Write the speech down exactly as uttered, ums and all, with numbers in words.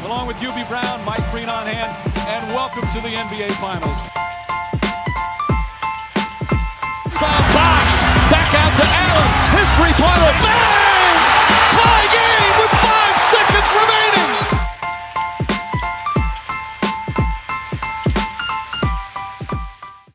along with U B Brown, Mike Breen on hand, and welcome to the N B A Finals.